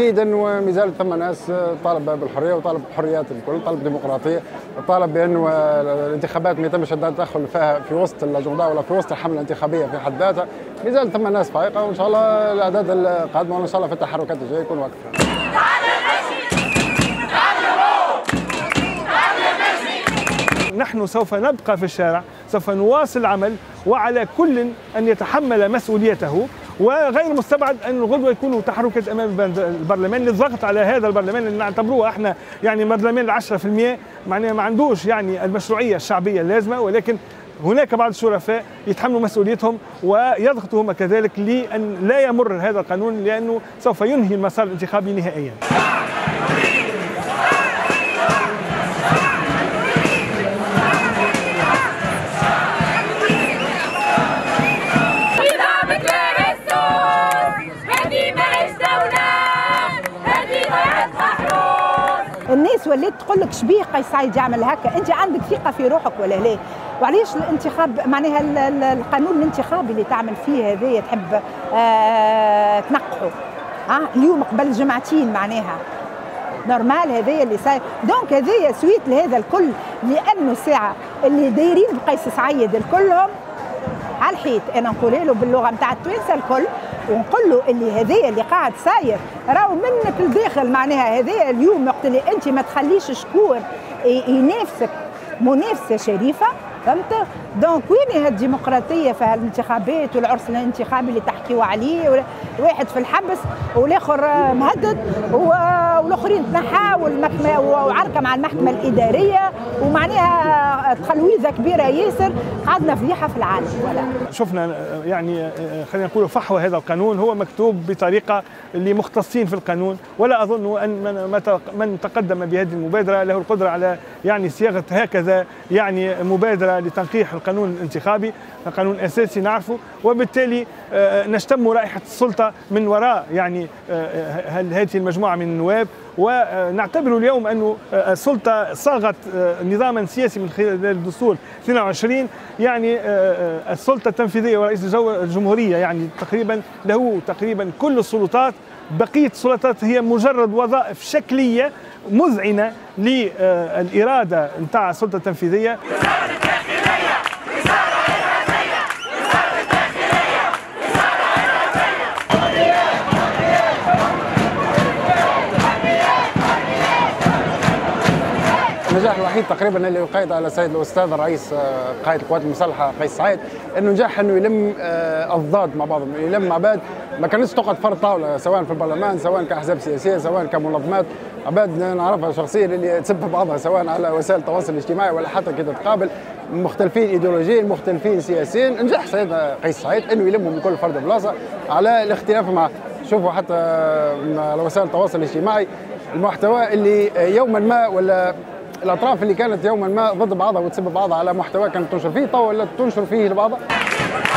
اكيد انه مازال ثم ناس طالب بالحريه وطالب بالحريات الكل، طالب بالديمقراطيه، طالب بانه الانتخابات ما يتمش التدخل فيها في وسط الاجنده ولا في وسط الحمله الانتخابيه في حد ذاتها. مازال ثم ناس فائقه، وان شاء الله الاعداد القادمه وان شاء الله في التحركات الجايه يكون اكثر. نحن سوف نبقى في الشارع، سوف نواصل العمل، وعلى كل أن يتحمل مسؤوليته، وغير مستبعد أن الغدوة يكونوا تحركات أمام البرلمان للضغط على هذا البرلمان اللي نعتبروه احنا يعني برلمان 10% معناها ما عندوش يعني المشروعية الشعبية اللازمة، ولكن هناك بعض الشرفاء يتحملوا مسؤوليتهم ويضغطوا هم كذلك لأن لا يمر هذا القانون، لأنه سوف ينهي المسار الانتخابي نهائيا. الناس ولات تقول لك شبيه قيس سعيد يعمل هكا، انت عندك ثقه في روحك ولا لا؟ وعلاش الانتخاب معناها القانون الانتخابي اللي تعمل فيه هذايا تحب تنقحه؟ اليوم قبل جمعتين معناها نورمال هذايا اللي صاير، دونك هذايا سويت لهذا الكل، لانه ساعه اللي دايرين بقيس سعيد الكلهم على الحيط. انا نقول له باللغه نتاع التوانسه الكل، ونقول له اللي هذايا اللي قاعد صاير راهو منك لداخل، معناها هذايا اليوم وقت اللي انت ما تخليش شكون ينافسك منافسه شريفه، فهمت؟ دونك وين الديمقراطيه في هالانتخابات والعرس الانتخابي اللي تحكيوا عليه؟ واحد في الحبس والاخر مهدد والاخرين تنحى وعركه مع المحكمه الاداريه، ومعناها تخلويزه كبيره ياسر، قعدنا فضيحه في العالم. ولا شفنا يعني خلينا نقول فحوى هذا القانون هو مكتوب بطريقه لمختصين في القانون، ولا اظن ان من تقدم بهذه المبادره له القدره على يعني صياغه هكذا يعني مبادره لتنقيح القانون الانتخابي، قانون اساسي نعرفه، وبالتالي نشتم رائحه السلطه من وراء يعني هذه المجموعه من النواب، ونعتبر اليوم أن السلطة صاغت نظاما سياسي من خلال الدستور 22، يعني السلطة التنفيذية ورئيس الجمهورية يعني تقريبا له تقريبا كل السلطات، بقية السلطات هي مجرد وظائف شكلية مذعنة للإرادة نتاع السلطة التنفيذية. النجاح الوحيد تقريبا اللي يقيد على السيد الاستاذ الرئيس قائد القوات المسلحه قيس سعيد، انه نجح انه يلم الضاد مع بعضهم، يلم عباد ما كانتش تقعد فرد طاوله، سواء في البرلمان، سواء كاحزاب سياسيه، سواء كمنظمات، عباد نعرفها شخصيا اللي تسب في بعضها سواء على وسائل التواصل الاجتماعي ولا حتى كده تقابل، مختلفين ايديولوجيا، مختلفين سياسيا. نجح السيد قيس سعيد انه يلمهم من كل فرد بلاصه على الاختلاف معه. شوفوا حتى على وسائل التواصل الاجتماعي المحتوى اللي يوما ما ولا الاطراف اللي كانت يوما ما ضد بعضها وتسب بعضها على محتوى كانت تنشر فيه، طول تنشر فيه لبعضها.